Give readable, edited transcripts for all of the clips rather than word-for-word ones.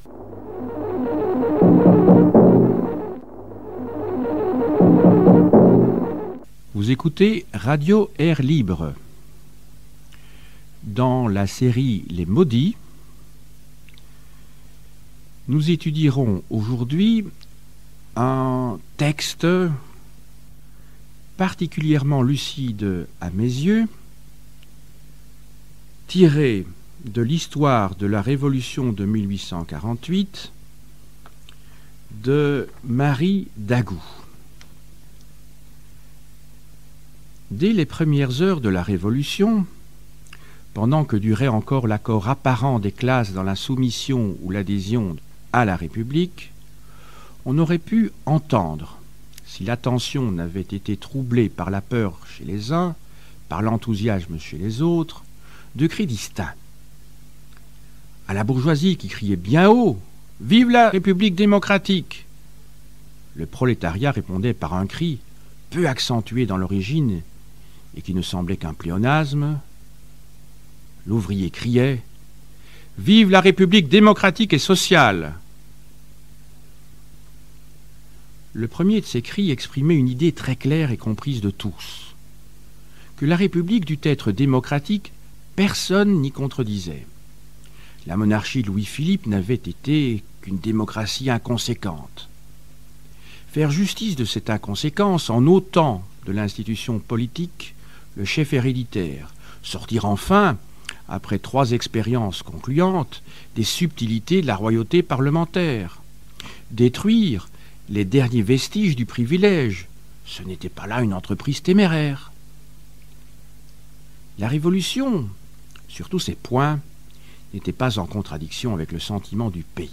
Vous écoutez Radio Air Libre. Dans la série Les Maudits, nous étudierons aujourd'hui un texte particulièrement lucide à mes yeux, tiré de l'histoire de la Révolution de 1848 de Marie Dagout. Dès les premières heures de la Révolution, pendant que durait encore l'accord apparent des classes dans la soumission ou l'adhésion à la République, on aurait pu entendre, si l'attention n'avait été troublée par la peur chez les uns, par l'enthousiasme chez les autres, deux cris distincts. À la bourgeoisie qui criait bien haut « Vive la République démocratique !» Le prolétariat répondait par un cri peu accentué dans l'origine et qui ne semblait qu'un pléonasme. L'ouvrier criait « Vive la République démocratique et sociale !» Le premier de ces cris exprimait une idée très claire et comprise de tous. Que la République dût être démocratique, personne n'y contredisait. La monarchie de Louis-Philippe n'avait été qu'une démocratie inconséquente. Faire justice de cette inconséquence en ôtant de l'institution politique le chef héréditaire, sortir enfin, après 3 expériences concluantes, des subtilités de la royauté parlementaire, détruire les derniers vestiges du privilège, ce n'était pas là une entreprise téméraire. La Révolution, sur tous ces points, n'était pas en contradiction avec le sentiment du pays.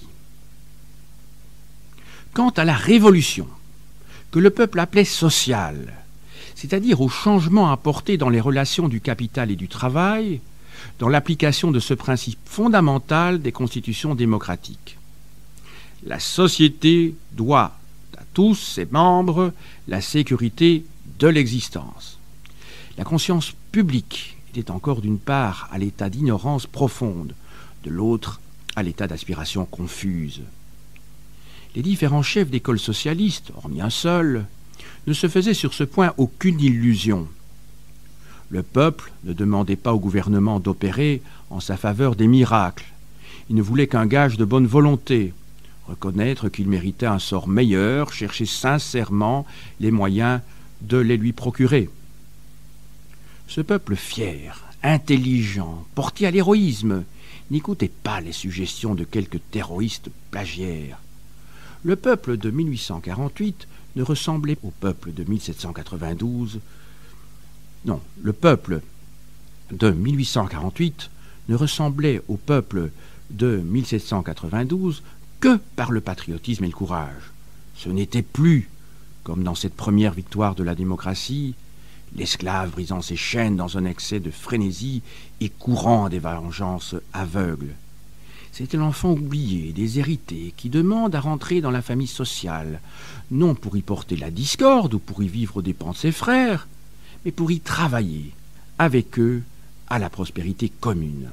Quant à la révolution, que le peuple appelait sociale, c'est-à-dire au changement apporté dans les relations du capital et du travail, dans l'application de ce principe fondamental des constitutions démocratiques. La société doit à tous ses membres la sécurité de l'existence. La conscience publique était encore d'une part à l'état d'ignorance profonde, de l'autre à l'état d'aspiration confuse. Les différents chefs d'école socialiste, hormis un seul, ne se faisaient sur ce point aucune illusion. Le peuple ne demandait pas au gouvernement d'opérer en sa faveur des miracles. Il ne voulait qu'un gage de bonne volonté, reconnaître qu'il méritait un sort meilleur, chercher sincèrement les moyens de les lui procurer. Ce peuple fier, intelligent, porté à l'héroïsme, n'écoutait pas les suggestions de quelques terroristes plagiaires. Le peuple de 1848 ne ressemblait au peuple de 1792. Non, le peuple de 1848 ne ressemblait au peuple de 1792 que par le patriotisme et le courage. Ce n'était plus, comme dans cette première victoire de la démocratie, l'esclave brisant ses chaînes dans un excès de frénésie et courant à des vengeances aveugles. C'était l'enfant oublié, déshérité, qui demande à rentrer dans la famille sociale, non pour y porter la discorde ou pour y vivre aux dépens de ses frères, mais pour y travailler, avec eux, à la prospérité commune.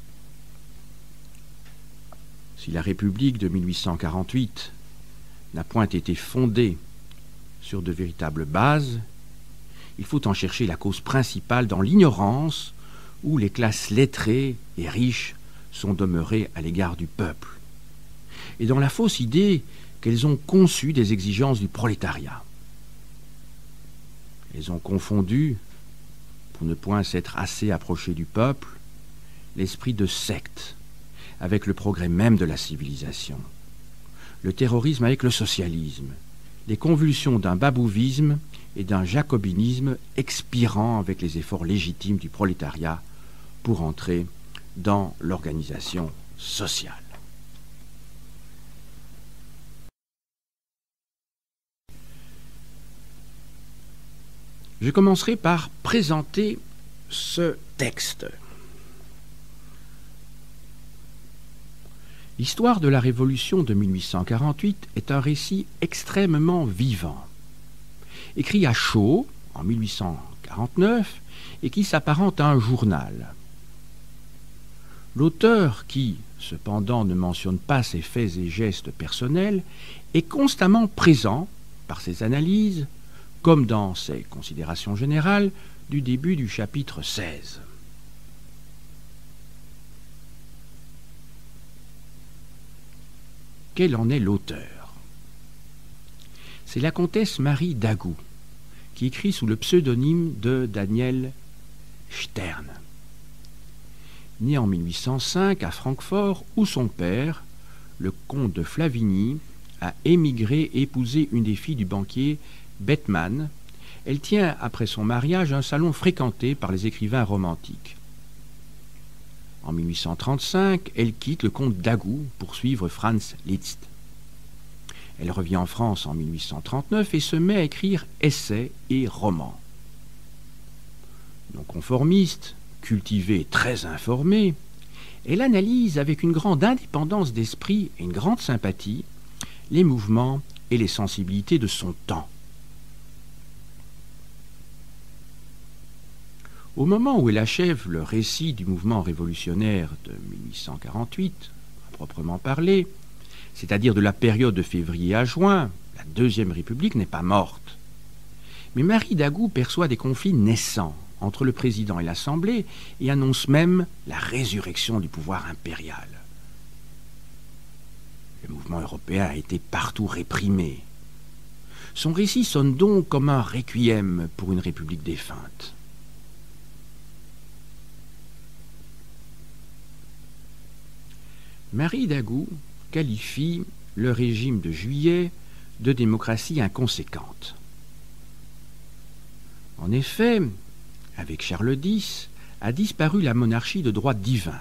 Si la République de 1848 n'a point été fondée sur de véritables bases, il faut en chercher la cause principale dans l'ignorance où les classes lettrées et riches sont demeurées à l'égard du peuple, et dans la fausse idée qu'elles ont conçu des exigences du prolétariat. Elles ont confondu, pour ne point s'être assez approchées du peuple, l'esprit de secte avec le progrès même de la civilisation, le terrorisme avec le socialisme, les convulsions d'un babouvisme et d'un jacobinisme expirant avec les efforts légitimes du prolétariat pour entrer dans l'organisation sociale. Je commencerai par présenter ce texte. L'histoire de la Révolution de 1848 est un récit extrêmement vivant, écrit à chaud en 1849 et qui s'apparente à un journal. L'auteur, qui, cependant, ne mentionne pas ses faits et gestes personnels, est constamment présent, par ses analyses, comme dans ses considérations générales du début du chapitre 16. Quel en est l'auteur? C'est la comtesse Marie Dagout, qui écrit sous le pseudonyme de Daniel Stern. Née en 1805 à Francfort, où son père, le comte de Flavigny, a émigré et épousé une des filles du banquier Bethmann, elle tient, après son mariage, un salon fréquenté par les écrivains romantiques. En 1835, elle quitte le comte Dagout pour suivre Franz Liszt. Elle revient en France en 1839 et se met à écrire essais et romans. Non conformiste, cultivée et très informée, elle analyse avec une grande indépendance d'esprit et une grande sympathie les mouvements et les sensibilités de son temps. Au moment où elle achève le récit du mouvement révolutionnaire de 1848, à proprement parler, c'est-à-dire de la période de février à juin, la Deuxième République n'est pas morte. Mais Marie Dagout perçoit des conflits naissants entre le président et l'Assemblée et annonce même la résurrection du pouvoir impérial. Le mouvement européen a été partout réprimé. Son récit sonne donc comme un requiem pour une république défunte. Marie Dagout qualifie le régime de Juillet de démocratie inconséquente. En effet, avec Charles X, a disparu la monarchie de droit divin.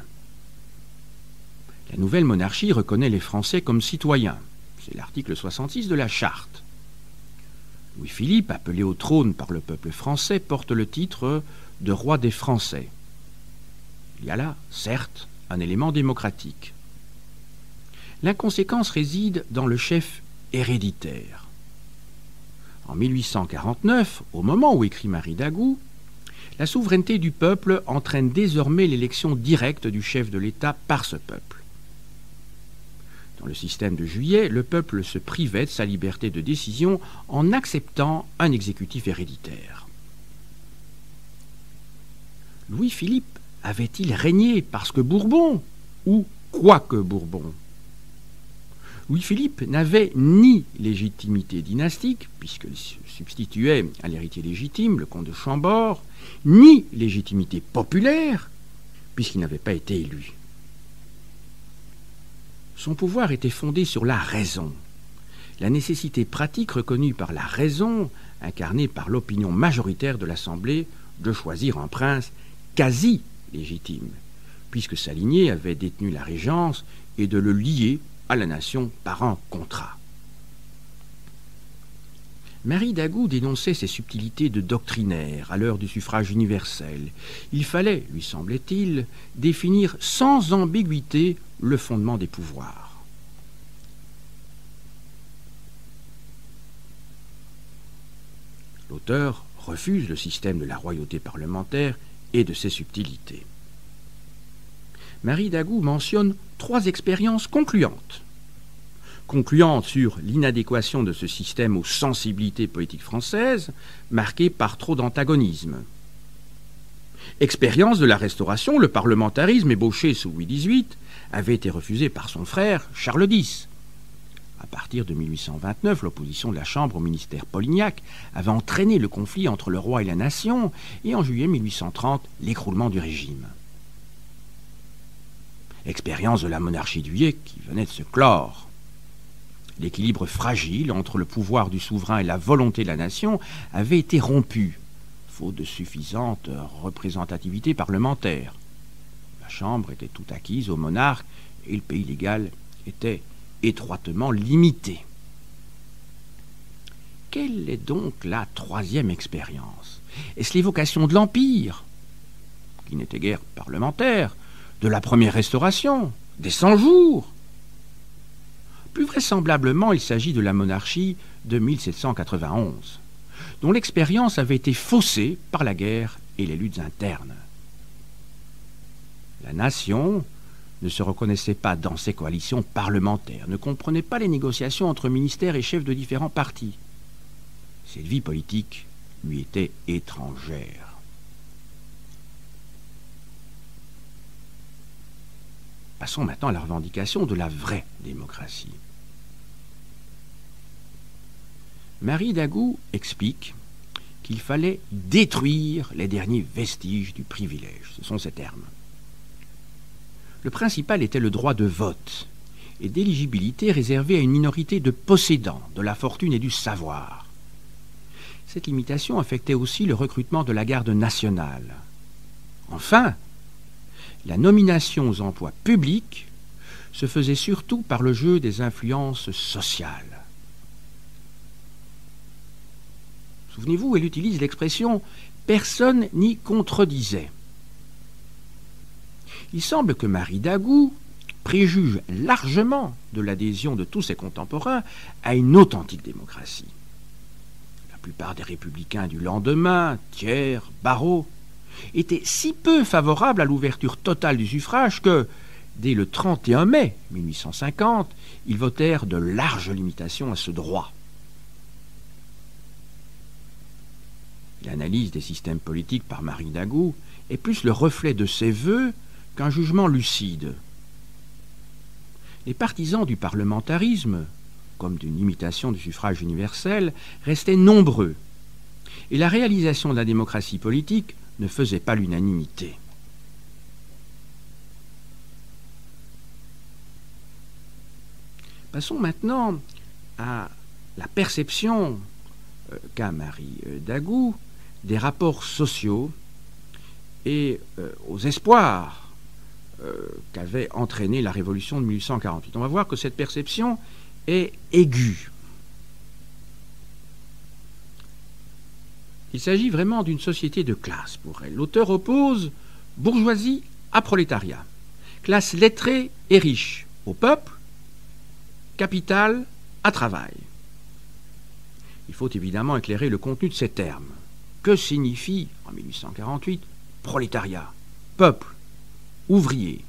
La nouvelle monarchie reconnaît les Français comme citoyens. C'est l'article 66 de la Charte. Louis-Philippe, appelé au trône par le peuple français, porte le titre de roi des Français. Il y a là, certes, un élément démocratique. L'inconséquence réside dans le chef héréditaire. En 1849, au moment où écrit Marie Dagout, la souveraineté du peuple entraîne désormais l'élection directe du chef de l'État par ce peuple. Dans le système de Juillet, le peuple se privait de sa liberté de décision en acceptant un exécutif héréditaire. Louis-Philippe avait-il régné parce que Bourbon ou quoique Bourbon? Louis-Philippe n'avait ni légitimité dynastique, puisqu'il se substituait à l'héritier légitime, le comte de Chambord, ni légitimité populaire, puisqu'il n'avait pas été élu. Son pouvoir était fondé sur la raison, la nécessité pratique reconnue par la raison, incarnée par l'opinion majoritaire de l'Assemblée, de choisir un prince quasi légitime, puisque sa lignée avait détenu la régence, et de le lier à la nation par un contrat. Marie Dagout dénonçait ces subtilités de doctrinaire à l'heure du suffrage universel. Il fallait, lui semblait-il, définir sans ambiguïté le fondement des pouvoirs. L'auteur refuse le système de la royauté parlementaire et de ses subtilités. Marie Dagout mentionne 3 expériences concluantes. Concluantes sur l'inadéquation de ce système aux sensibilités politiques françaises, marquées par trop d'antagonisme. Expérience de la Restauration, le parlementarisme ébauché sous Louis XVIII avait été refusé par son frère Charles X. À partir de 1829, l'opposition de la Chambre au ministère Polignac avait entraîné le conflit entre le roi et la nation, et en juillet 1830, l'écroulement du régime. Expérience de la monarchie du Juillet qui venait de se clore. L'équilibre fragile entre le pouvoir du souverain et la volonté de la nation avait été rompu, faute de suffisante représentativité parlementaire. La Chambre était tout acquise au monarque et le pays légal était étroitement limité. Quelle est donc la 3e expérience? Est-ce l'évocation de l'Empire, qui n'était guère parlementaire, de la première Restauration, des 100 jours? Plus vraisemblablement, il s'agit de la monarchie de 1791, dont l'expérience avait été faussée par la guerre et les luttes internes. La nation, ne se reconnaissait pas dans ces coalitions parlementaires, ne comprenait pas les négociations entre ministères et chefs de différents partis. Cette vie politique lui était étrangère. Passons maintenant à la revendication de la vraie démocratie. Marie Dagout explique qu'il fallait détruire les derniers vestiges du privilège. Ce sont ses termes. Le principal était le droit de vote et d'éligibilité réservé à une minorité de possédants de la fortune et du savoir. Cette limitation affectait aussi le recrutement de la garde nationale. Enfin, la nomination aux emplois publics se faisait surtout par le jeu des influences sociales. Souvenez-vous, elle utilise l'expression « personne n'y contredisait ». Il semble que Marie Dagout préjuge largement de l'adhésion de tous ses contemporains à une authentique démocratie. La plupart des républicains du lendemain, Thiers, Barrot, étaient si peu favorables à l'ouverture totale du suffrage que, dès le 31 mai 1850, ils votèrent de larges limitations à ce droit. L'analyse des systèmes politiques par Marie Dagout est plus le reflet de ses vœux qu'un jugement lucide. Les partisans du parlementarisme, comme d'une limitation du suffrage universel, restaient nombreux, et la réalisation de la démocratie politique ne faisait pas l'unanimité. Passons maintenant à la perception qu'a Marie Dagout des rapports sociaux et aux espoirs qu'avait entraîné la Révolution de 1848. On va voir que cette perception est aiguë. Il s'agit vraiment d'une société de classe pour elle. L'auteur oppose bourgeoisie à prolétariat, classe lettrée et riche au peuple, capital à travail. Il faut évidemment éclairer le contenu de ces termes. Que signifie, en 1848, prolétariat, peuple, ouvrier?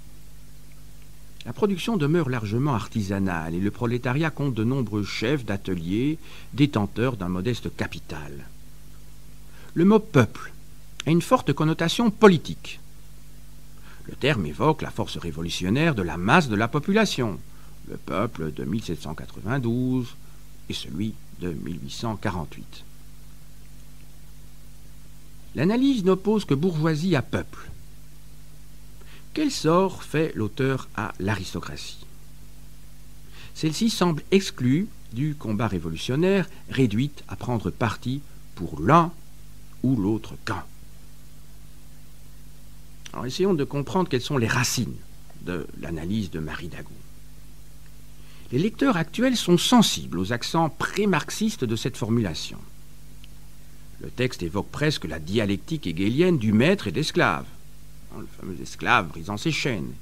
La production demeure largement artisanale et le prolétariat compte de nombreux chefs d'ateliers, détenteurs d'un modeste capital. Le mot peuple a une forte connotation politique. Le terme évoque la force révolutionnaire de la masse de la population, le peuple de 1792 et celui de 1848. L'analyse n'oppose que bourgeoisie à peuple. Quel sort fait l'auteur à l'aristocratie? Celle-ci semble exclue du combat révolutionnaire, réduite à prendre parti pour l'un ou l'autre camp. Alors essayons de comprendre quelles sont les racines de l'analyse de Marie Dagout. Les lecteurs actuels sont sensibles aux accents pré-marxistes de cette formulation. Le texte évoque presque la dialectique hegélienne du maître et de l'esclave, le fameux esclave brisant ses chaînes.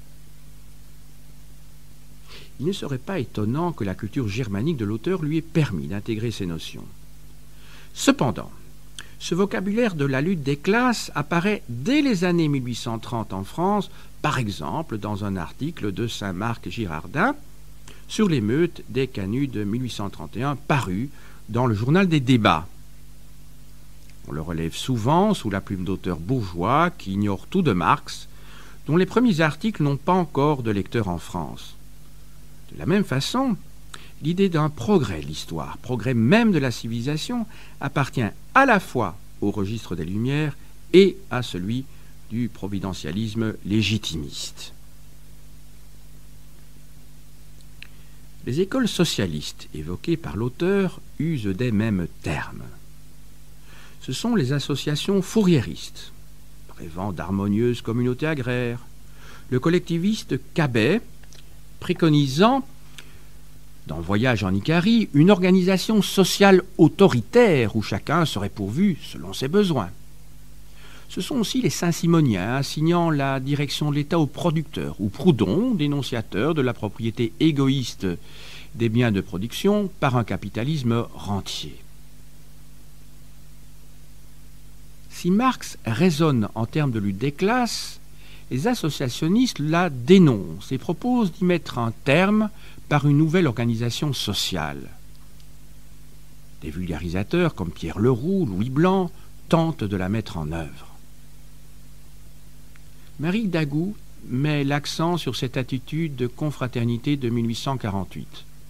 Il ne serait pas étonnant que la culture germanique de l'auteur lui ait permis d'intégrer ces notions. Cependant, ce vocabulaire de la lutte des classes apparaît dès les années 1830 en France, par exemple dans un article de Saint-Marc Girardin sur l'émeute des Canuts de 1831, paru dans le journal des débats. On le relève souvent sous la plume d'auteurs bourgeois qui ignorent tout de Marx, dont les premiers articles n'ont pas encore de lecteurs en France. De la même façon, l'idée d'un progrès de l'histoire, progrès même de la civilisation, appartient à la fois au registre des Lumières et à celui du providentialisme légitimiste. Les écoles socialistes évoquées par l'auteur usent des mêmes termes. Ce sont les associations fourriéristes, rêvant d'harmonieuses communautés agraires, le collectiviste Cabet, préconisant, dans Voyage en Icarie, une organisation sociale autoritaire où chacun serait pourvu selon ses besoins. Ce sont aussi les Saint-Simoniens assignant la direction de l'État aux producteurs, ou Proudhon, dénonciateur de la propriété égoïste des biens de production par un capitalisme rentier. Si Marx raisonne en termes de lutte des classes, les associationnistes la dénoncent et proposent d'y mettre un terme par une nouvelle organisation sociale. Des vulgarisateurs comme Pierre Leroux, Louis Blanc tentent de la mettre en œuvre. Marie Dagout met l'accent sur cette attitude de confraternité de 1848.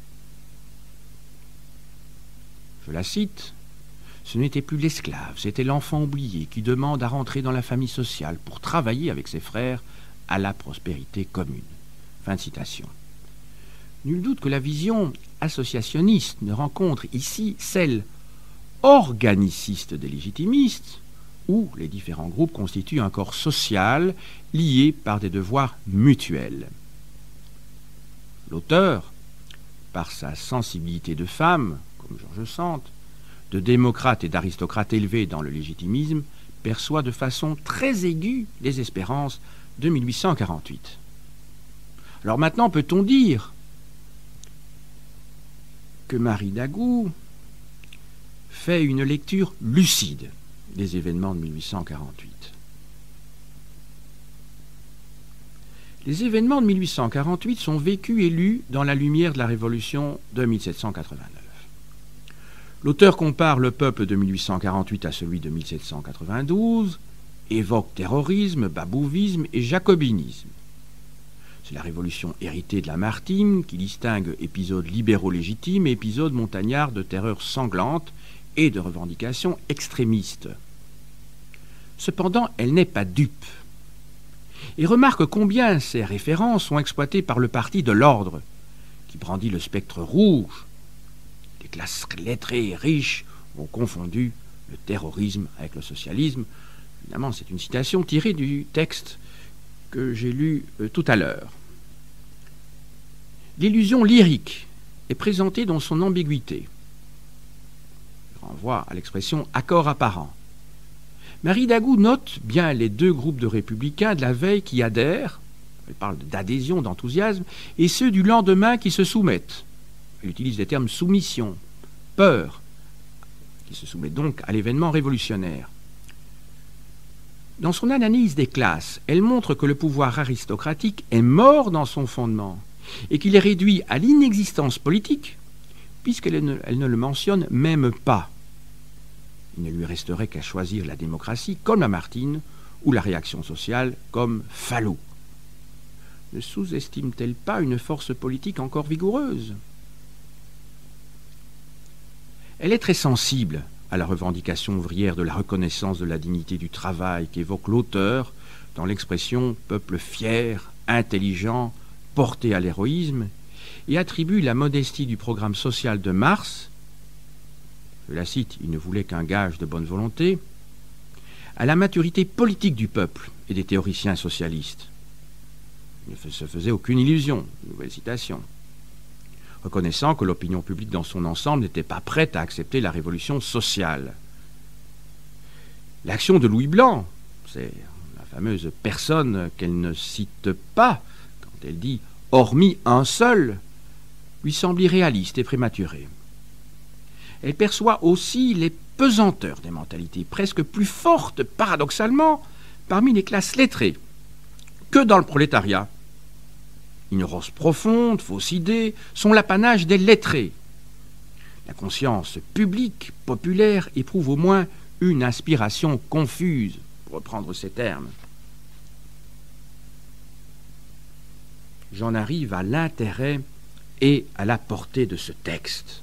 Je la cite: « Ce n'était plus l'esclave, c'était l'enfant oublié qui demande à rentrer dans la famille sociale pour travailler avec ses frères à la prospérité commune. » Fin de citation. Nul doute que la vision associationniste ne rencontre ici celle organiciste des légitimistes, où les différents groupes constituent un corps social lié par des devoirs mutuels. L'auteur, par sa sensibilité de femme, comme George Sand, de démocrate et d'aristocrate élevé dans le légitimisme, perçoit de façon très aiguë les espérances de 1848. Alors maintenant, peut-on dire que Marie Dagout fait une lecture lucide des événements de 1848. Les événements de 1848 sont vécus et lus dans la lumière de la Révolution de 1789. L'auteur compare le peuple de 1848 à celui de 1792, évoque terrorisme, babouvisme et jacobinisme. C'est la révolution héritée de Lamartine qui distingue épisodes libéraux légitimes et épisodes montagnards de terreur sanglante et de revendications extrémistes. Cependant, elle n'est pas dupe et remarque combien ces références sont exploitées par le parti de l'ordre, qui brandit le spectre rouge. Les classes lettrées et riches ont confondu le terrorisme avec le socialisme. Évidemment, c'est une citation tirée du texte que j'ai lu tout à l'heure. L'illusion lyrique est présentée dans son ambiguïté. Je renvoie à l'expression « accord apparent ». Marie Dagout note bien les deux groupes de républicains de la veille qui adhèrent, elle parle d'adhésion, d'enthousiasme, et ceux du lendemain qui se soumettent. Elle utilise les termes soumission, peur, qui se soumettent donc à l'événement révolutionnaire. Dans son analyse des classes, elle montre que le pouvoir aristocratique est mort dans son fondement et qu'il est réduit à l'inexistence politique, puisqu'elle ne le mentionne même pas. Il ne lui resterait qu'à choisir la démocratie comme Lamartine ou la réaction sociale comme Fallot. Ne sous-estime-t-elle pas une force politique encore vigoureuse? Elle est très sensible à la revendication ouvrière de la reconnaissance de la dignité du travail qu'évoque l'auteur dans l'expression « peuple fier, intelligent, porté à l'héroïsme » et attribue la modestie du programme social de Mars, je la cite, il ne voulait qu'un gage de bonne volonté, à la maturité politique du peuple et des théoriciens socialistes. Il ne se faisait aucune illusion, nouvelle citation, reconnaissant que l'opinion publique dans son ensemble n'était pas prête à accepter la révolution sociale. L'action de Louis Blanc, c'est la fameuse personne qu'elle ne cite pas quand elle dit « hormis un seul », lui semble irréaliste et prématurée. Elle perçoit aussi les pesanteurs des mentalités, presque plus fortes, paradoxalement, parmi les classes lettrées que dans le prolétariat. Ignorance profonde, fausse idée, sont l'apanage des lettrés. La conscience publique, populaire, éprouve au moins une inspiration confuse, pour reprendre ces termes. J'en arrive à l'intérêt et à la portée de ce texte.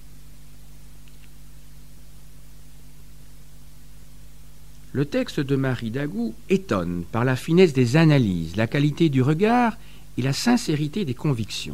Le texte de Marie Dagout étonne par la finesse des analyses, la qualité du regard et la sincérité des convictions.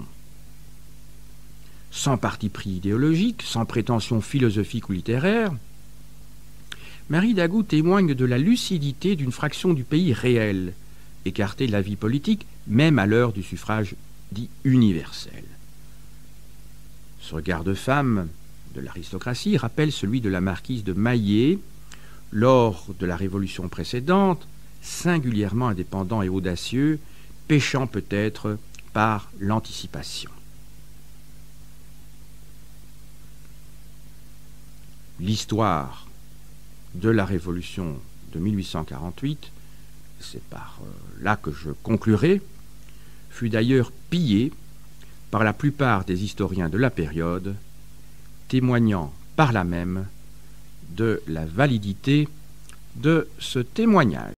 Sans parti pris idéologique, sans prétention philosophique ou littéraire, Marie Dagout témoigne de la lucidité d'une fraction du pays réel, écartée de la vie politique, même à l'heure du suffrage dit universel. Ce regard de femme de l'aristocratie rappelle celui de la marquise de Maillé, lors de la Révolution précédente, singulièrement indépendant et audacieux, péchant peut-être par l'anticipation. L'histoire de la Révolution de 1848 c'est par là que je conclurai, fut d'ailleurs pillé par la plupart des historiens de la période, témoignant par là même de la validité de ce témoignage.